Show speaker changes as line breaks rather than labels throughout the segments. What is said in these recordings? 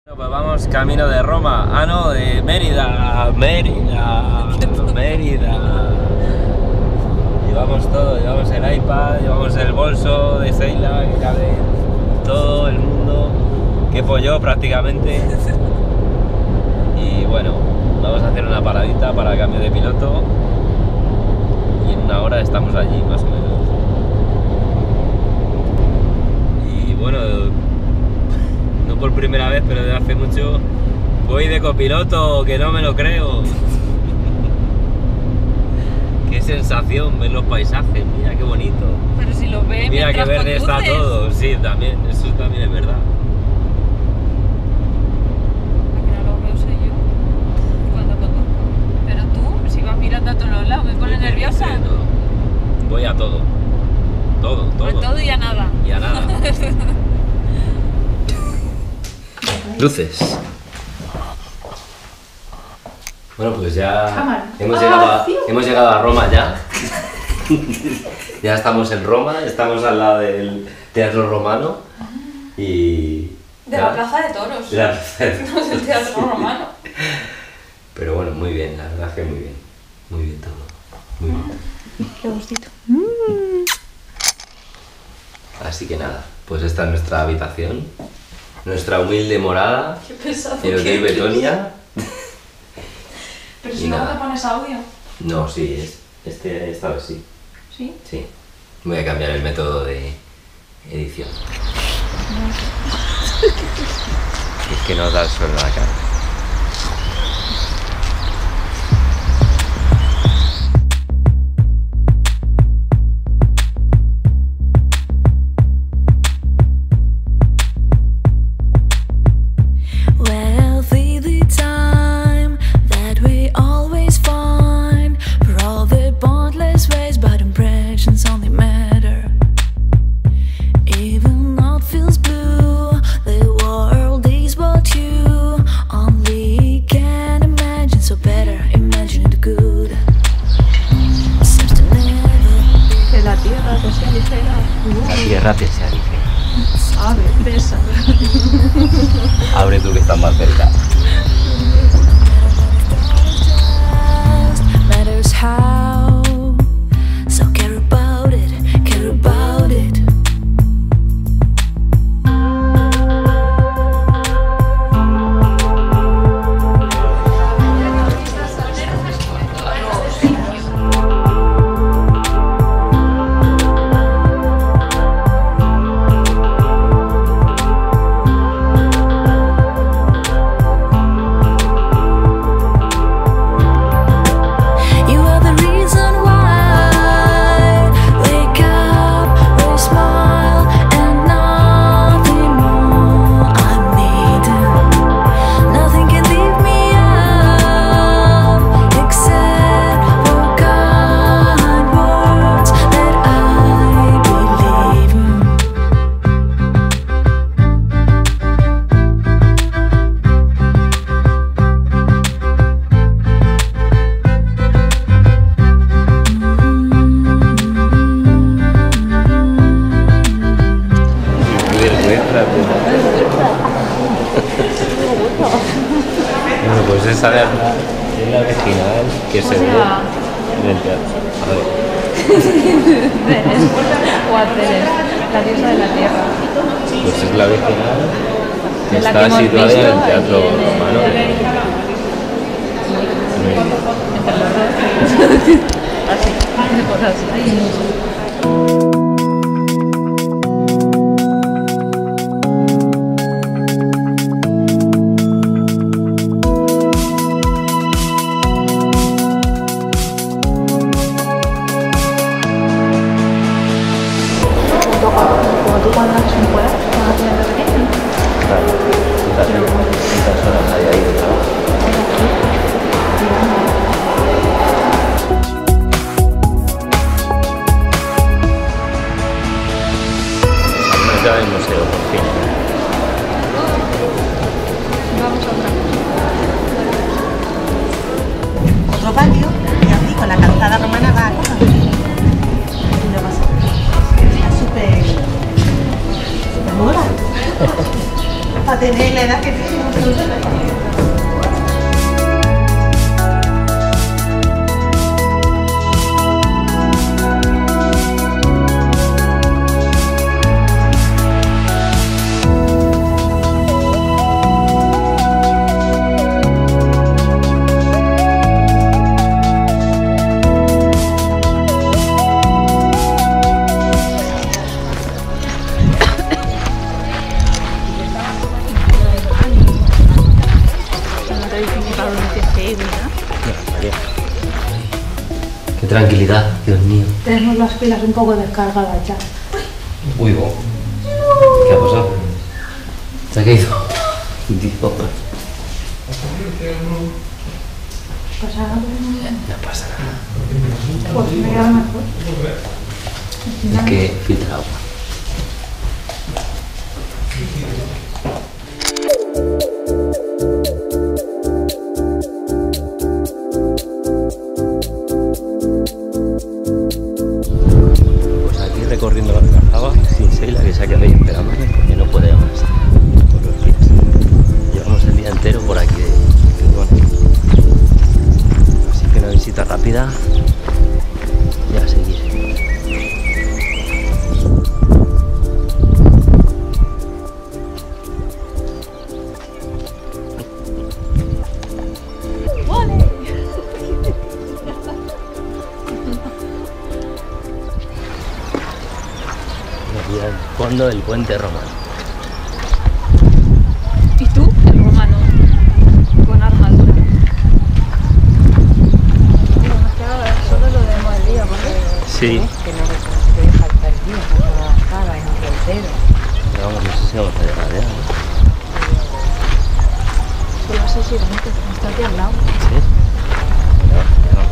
Pues vamos camino de Roma, no, de Mérida. Llevamos todo, llevamos el iPad, llevamos el bolso de Seila, que cabe todo el mundo, que pollo prácticamente. Y bueno, vamos a hacer una paradita para cambio de piloto y en una hora estamos allí, más o menos. Y bueno, no por primera vez, pero desde hace mucho voy de copiloto, que no me lo creo. Qué sensación ver los paisajes, mira qué bonito.
Pero si lo ves,
mira qué verde está todo, sí, también, eso también es verdad.
Que no lo veo soy yo cuando conduzco. Pero tú, si vas mirando a todos lados, me pone nerviosa.
No. Voy a todo. Todo.
A todo y a nada.
Y a nada. Luces. Bueno, pues ya hemos llegado a Roma ya. Ya estamos en Roma, estamos al lado del Teatro Romano y...
De la Plaza de Toros.
De la Plaza de Toros.
No del Teatro Romano.
Pero bueno, muy bien, la verdad que muy bien. Muy bien todo. Muy bien.
Qué gustito.
Así que nada, pues esta es nuestra habitación. Nuestra humilde morada.
Qué pesado.
El Hotel Betonia.
Pero si luego te pones audio.
No, sí, esta vez sí.
¿Sí?
Sí. Voy a cambiar el método de edición. Es que nos da el sol en la cara. La tierra te sea ligera.
Abre, besa.
Abre tú que estás más cerca. Bueno, pues esa es la original que se ve en el teatro. A ver.
La diosa de la tierra.
Pues es la original que está situada en el Teatro Romano.
Así.
Como tú cuando haces un juego, vas a tener de pequeño.
Claro, ¿cuántas horas hay ahí de trabajo? Ya del museo, por fin.
Vamos a otra cosa.
Otro patio, y así con la calzada romana va a cosas. Y lo vas a ver. Está súper moda. Para tener la edad que tiene, no se usa.
Qué tranquilidad, Dios mío.
Tenemos las pilas un poco descargadas ya.
Uy, bo. ¿Qué ha pasado? ¿Se ha caído? Dios.
¿Pasa algo?
No pasa nada.
Pues me queda mejor.
Es que filtra agua. Pues aquí recorriendo la Alcazaba sin Seila, que se ha quedado ahí esperándome porque no puede más por los pies. Llevamos el día entero por aquí de bueno. Así que una visita rápida y a seguir. Y al fondo del puente romano.
¿Y tú? El romano. Con armadura. Nos queda solo lo de Modelía, ¿vale?
Sí.
Que no te falta el día, no estaba en el frontero.
Pero vamos, no sé si vamos a llegar ya, ¿no?
Son las 6 y 20, está aquí al lado.
Sí. Ya vamos.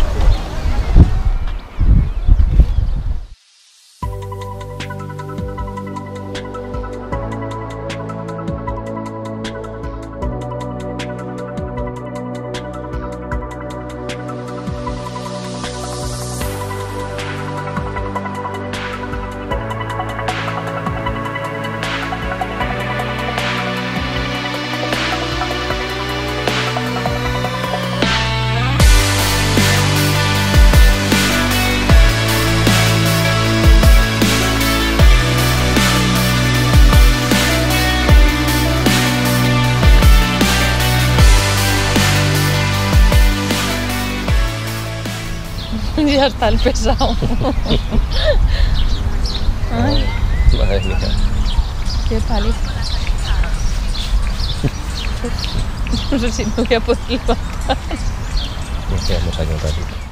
Ya está el pesado. Ay,
Madre mía.
qué paliza. No sé si me voy a poder levantar.
Nos quedamos aquí un ratito.